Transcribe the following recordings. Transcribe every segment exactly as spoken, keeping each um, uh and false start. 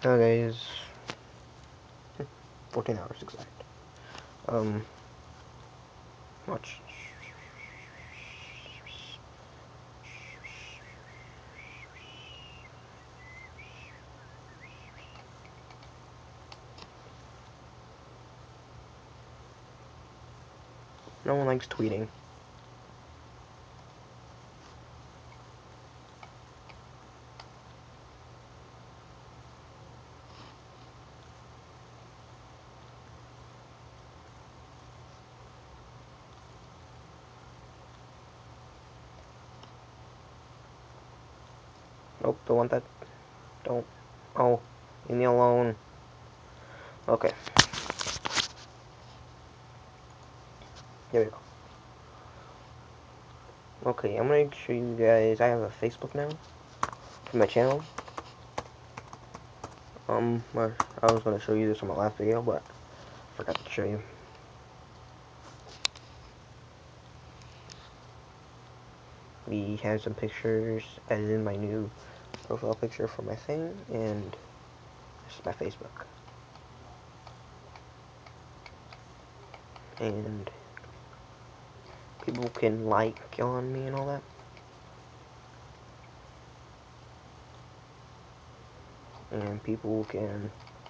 Hello guys, fourteen hours exact. Um, watch. No one likes tweeting. Nope, don't want that. Don't. Oh, leave me alone. Okay. Here we go. Okay, I'm gonna show you guys. I have a Facebook now for my channel. Um, I was gonna show you this on my last video, but I forgot to show you. We have some pictures, as in my new profile picture for my thing, and this is my Facebook. And people can like on me and all that. And people can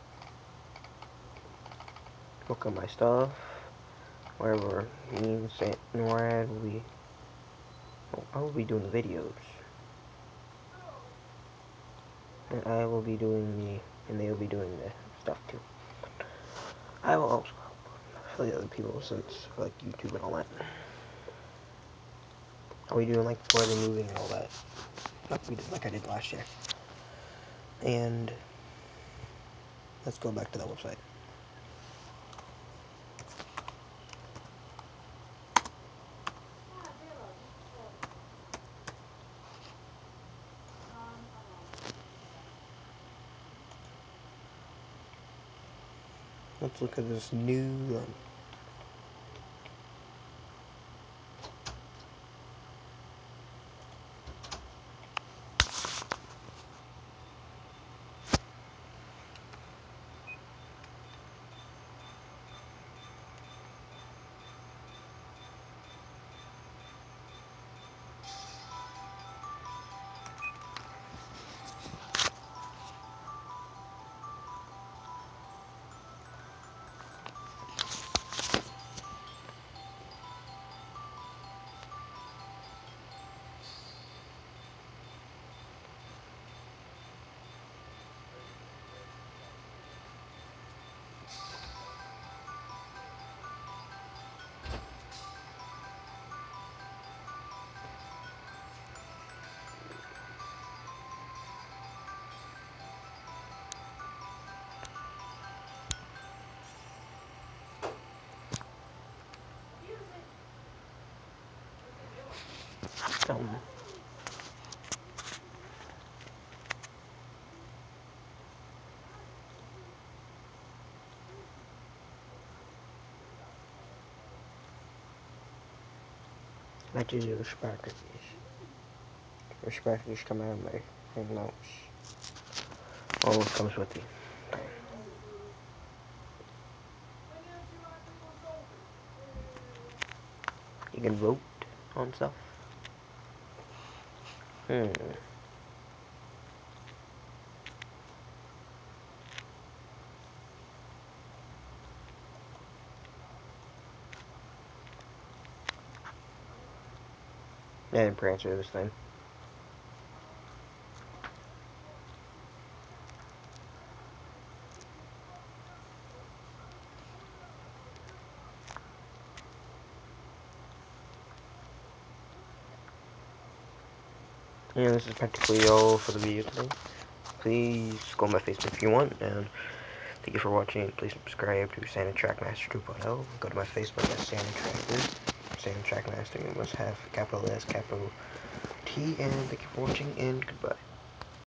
look at my stuff. Wherever me and Saint Norad will be, well, I will be doing the videos. And I will be doing the, and they will be doing the stuff too. I will also show the other people since, like YouTube and all that. I'll be doing like where they're moving and all that. Like we did, like I did last year. And let's go back to that website. Let's look at this new one. Um, I do respect these. Respect these come out of my notes. Oh, it comes with you. You can vote on stuff. Hmm. I didn't answer this thing. And this is practically all for the video today. Please go on my Facebook if you want, and thank you for watching. Please subscribe to Santa Trackmaster two point oh. Go to my Facebook at Santa Tracker. Santa Trackmaster. You must have capital S, capital T, and thank you for watching, and goodbye.